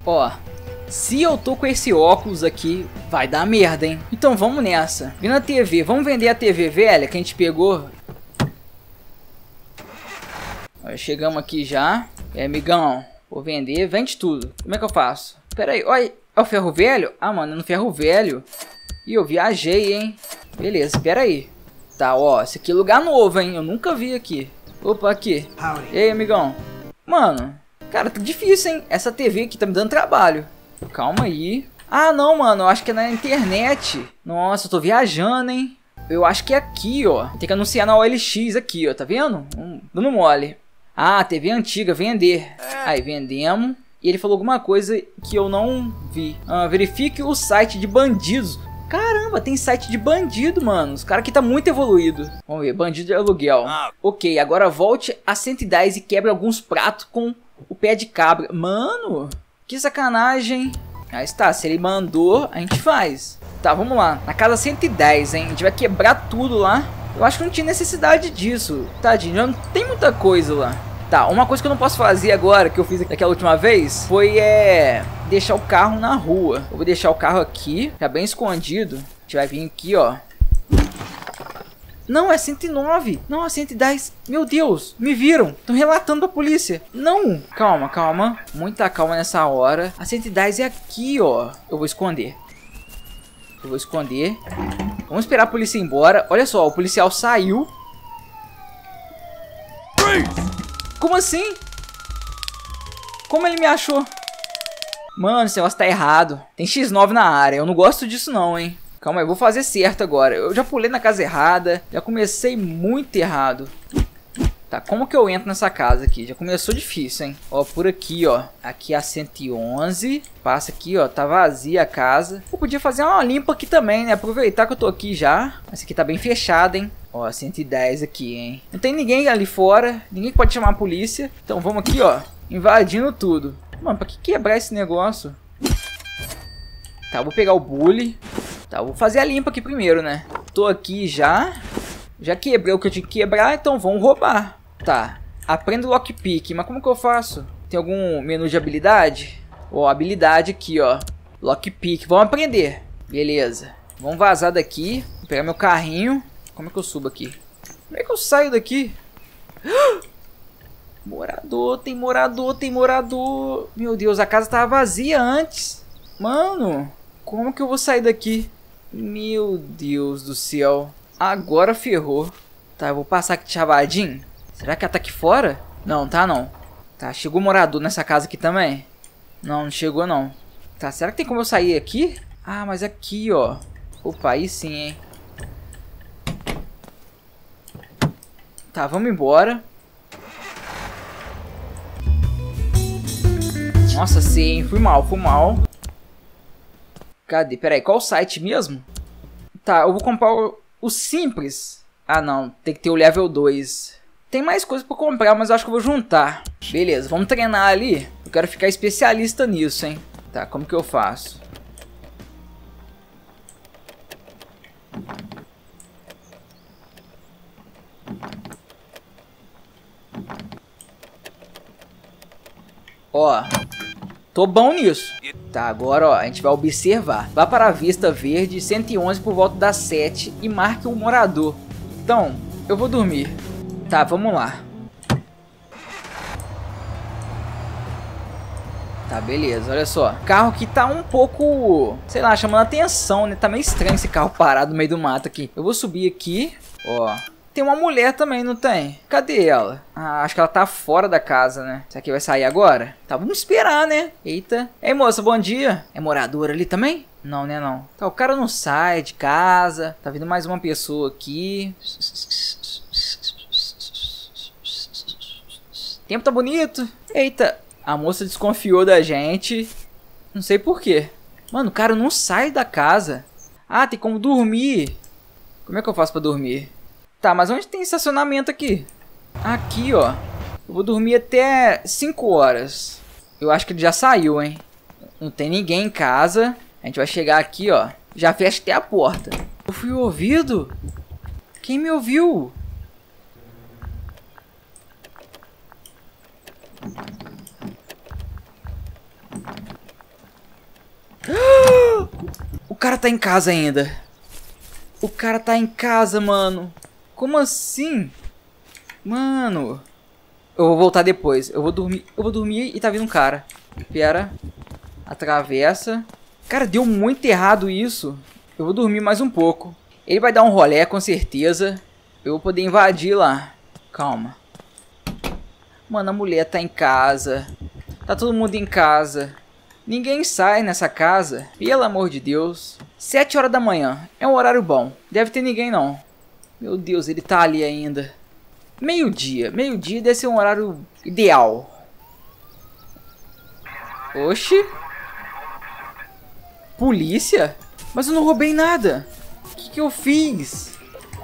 Ó, se eu tô com esse óculos aqui, vai dar merda, hein? Então vamos nessa. Vem na TV, vamos vender a TV velha que a gente pegou. Ó, chegamos aqui já. Amigão, vou vender, vende tudo. Como é que eu faço? Pera aí, olha, é o ferro velho? Ah, mano, é no ferro velho. Ih, eu viajei, hein? Beleza, pera aí. Tá, ó, esse aqui é lugar novo, hein? Eu nunca vi aqui. Opa, aqui. E aí, amigão? Mano, cara, tá difícil, hein? Essa TV aqui tá me dando trabalho. Calma aí. Ah, não, mano, eu acho que é na internet. Nossa, eu tô viajando, hein? Eu acho que é aqui, ó. Tem que anunciar na OLX aqui, ó, tá vendo? Dando mole. Ah, TV antiga, vender. Aí, vendemos. E ele falou alguma coisa que eu não vi. Verifique o site de bandidos. Caramba, tem site de bandido, mano. Os caras aqui tá muito evoluído. Vamos ver, bandido de aluguel. Ok, agora volte a 110 e quebre alguns pratos com o pé de cabra. Mano, que sacanagem. Aí está, se ele mandou, a gente faz. Tá, vamos lá. Na casa 110, hein. A gente vai quebrar tudo lá. Eu acho que não tinha necessidade disso. Tadinho, já não tem muita coisa lá. Tá, uma coisa que eu não posso fazer agora, que eu fiz aquela última vez, foi deixar o carro na rua. Eu vou deixar o carro aqui, já bem escondido. A gente vai vir aqui, ó. Não, é 109. Não, é 110. Meu Deus, me viram. Estão relatando pra polícia. Não. Calma, calma. Muita calma nessa hora. A 110 é aqui, ó. Eu vou esconder. Eu vou esconder. Vamos esperar a polícia ir embora. Olha só, o policial saiu. Como assim? Como ele me achou? Mano, esse negócio tá errado. Tem X9 na área. Eu não gosto disso não, hein. Calma aí, eu vou fazer certo agora. Eu já pulei na casa errada. Já comecei muito errado. Tá, como que eu entro nessa casa aqui? Já começou difícil, hein. Ó, por aqui, ó. Aqui é a 111. Passa aqui, ó. Tá vazia a casa. Eu podia fazer uma limpa aqui também, né? Aproveitar que eu tô aqui já. Essa aqui tá bem fechada, hein. Ó, 110 aqui, hein. Não tem ninguém ali fora. Ninguém pode chamar a polícia. Então vamos aqui, ó. Invadindo tudo. Mano, pra que quebrar esse negócio? Tá, eu vou pegar o bully. Tá, eu vou fazer a limpa aqui primeiro, né? Tô aqui já. Já quebrei o que eu tinha que quebrar, então vamos roubar. Tá, aprenda o lockpick. Mas como que eu faço? Tem algum menu de habilidade? Ó, habilidade aqui, ó. Lockpick, vamos aprender. Beleza. Vamos vazar daqui. Vou pegar meu carrinho. Como é que eu subo aqui? Como é que eu saio daqui? Morador, tem morador, tem morador. Meu Deus, a casa tava vazia antes. Mano, como que eu vou sair daqui? Meu Deus do céu. Agora ferrou. Tá, eu vou passar aqui de chavadinho. Será que ela tá aqui fora? Não, tá não. Tá, chegou morador nessa casa aqui também? Não, não chegou não. Tá, será que tem como eu sair aqui? Ah, mas aqui, ó. Opa, aí sim, hein. Tá, vamos embora. Nossa, sim, fui mal, fui mal. Cadê? Pera aí, qual o site mesmo? Tá, eu vou comprar o simples. Ah, não, tem que ter o level 2. Tem mais coisa pra comprar, mas eu acho que eu vou juntar. Beleza, vamos treinar ali. Eu quero ficar especialista nisso, hein. Tá, como que eu faço? Ó, tô bom nisso. Tá, agora ó, a gente vai observar. Vá para a vista verde 111 por volta das 7 e marque o morador. Então, eu vou dormir. Tá, vamos lá. Tá, beleza, olha só. O carro aqui tá um pouco, sei lá, chamando atenção, né? Tá meio estranho esse carro parado no meio do mato aqui. Eu vou subir aqui, ó. Tem uma mulher também, não tem? Cadê ela? Ah, acho que ela tá fora da casa, né? Será que vai sair agora? Tá, vamos esperar, né? Eita. Ei, moça, bom dia. É moradora ali também? Não, né, não. Tá, o cara não sai de casa. Tá vindo mais uma pessoa aqui. O tempo tá bonito. Eita. A moça desconfiou da gente. Não sei por quê. Mano, o cara não sai da casa. Ah, tem como dormir. Como é que eu faço pra dormir? Tá, mas onde tem estacionamento aqui? Aqui, ó. Eu vou dormir até 5 horas. Eu acho que ele já saiu, hein? Não tem ninguém em casa. A gente vai chegar aqui, ó. Já fecha até a porta. Eu fui ouvido? Quem me ouviu? cara tá em casa ainda. O cara tá em casa, mano. Como assim? Mano. Eu vou voltar depois. Eu vou dormir e tá vindo um cara. Pera. Atravessa. Cara, deu muito errado isso. Eu vou dormir mais um pouco. Ele vai dar um rolê, com certeza. Eu vou poder invadir lá. Calma. Mano, a mulher tá em casa. Tá todo mundo em casa. Ninguém sai nessa casa. Pelo amor de Deus. 7 horas da manhã. É um horário bom. Deve ter ninguém não. Meu Deus, ele tá ali ainda. Meio-dia. Meio-dia deve ser um horário ideal. Oxi. Polícia? Mas eu não roubei nada. O que eu fiz?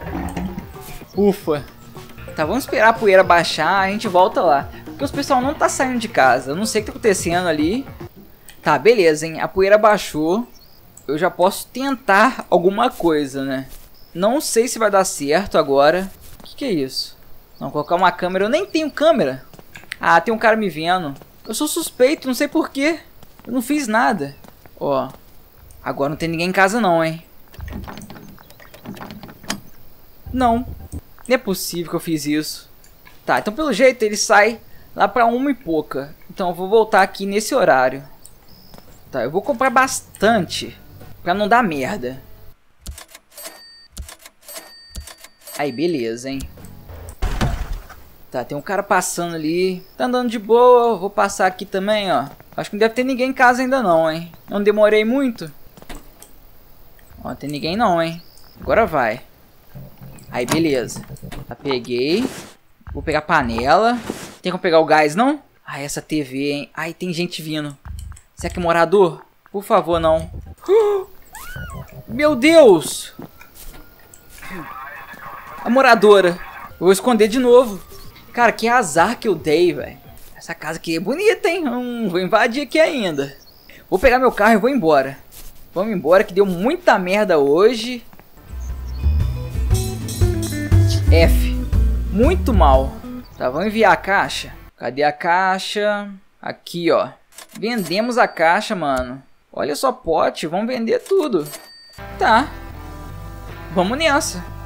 Ufa. Tá, vamos esperar a poeira baixar. A gente volta lá. Porque os pessoal não tá saindo de casa. Eu não sei o que tá acontecendo ali. Tá, beleza, hein. A poeira baixou. Eu já posso tentar alguma coisa, né? Não sei se vai dar certo agora. O que é isso? Não, colocar uma câmera. Eu nem tenho câmera. Ah, tem um cara me vendo. Eu sou suspeito, não sei porquê. Eu não fiz nada. Ó. Agora não tem ninguém em casa não, hein. Não. Não é possível que eu fiz isso. Tá, então pelo jeito ele sai lá pra 1 e pouca. Então eu vou voltar aqui nesse horário. Tá, eu vou comprar bastante. Pra não dar merda. Aí, beleza, hein. Tá, tem um cara passando ali. Tá andando de boa. Vou passar aqui também, ó. Acho que não deve ter ninguém em casa ainda não, hein. Não demorei muito. Ó, não tem ninguém não, hein. Agora vai. Aí, beleza. Tá, peguei. Vou pegar a panela. Tem como pegar o gás, não? Ai, essa TV, hein. Ai, tem gente vindo. Será que é morador? Por favor, não. Meu Deus! A moradora. Eu vou esconder de novo. Cara, que azar que eu dei, velho. Essa casa aqui é bonita, hein? Vou invadir aqui ainda. Vou pegar meu carro e vou embora. Vamos embora que deu muita merda hoje. F. Muito mal. Tá, vamos enviar a caixa. Cadê a caixa? Aqui, ó. Vendemos a caixa, mano. Olha só, pote. Vamos vender tudo. Tá. Vamos nessa.